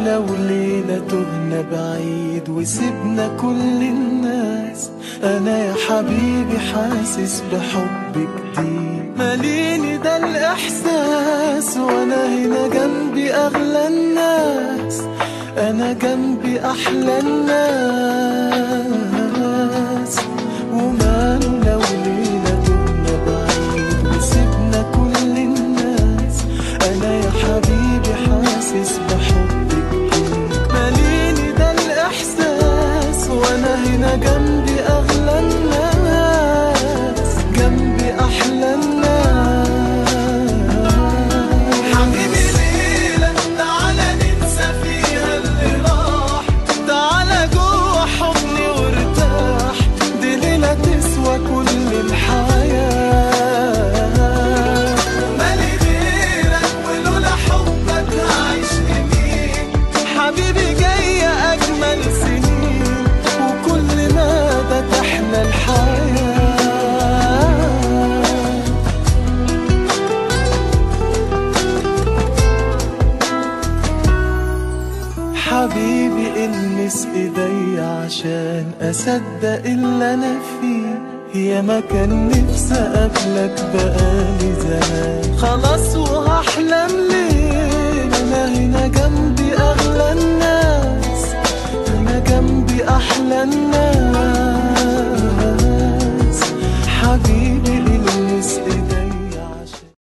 لو ليلة تهنا بعيد وسيبنا كل الناس، أنا يا حبيبي حاسس بحب جديد ماليني ده الإحساس، وأنا هنا جنبي أغلى الناس، أنا جنبي أحلى الناس. وماله لو ليلة تهنا بعيد وسيبنا كل الناس، أنا يا حبيبي حاسس بحب جديد ماليني ده الإحساس، وأنا هنا جنبي أغلى الناس، جنبي أحلى الناس. حبيبي ليلة تعالى ننسى فيها اللي راح، تعالى جوه حضني وارتاح، دي ليلة تسوى كل الحياة. مالي غيرك ولولا حبك هعيش لمين، حبيبي جاية أجمل سنين، وكل مدى تحلى الحياة. حبيبي المس ايدي عشان اصدق اللي انا فيه، يا ما كان نفسي اقابلك بقالي زمان، خلاص وهحلم ليه، انا هنا جنبي اغلى الناس، انا جنبي احلى الناس.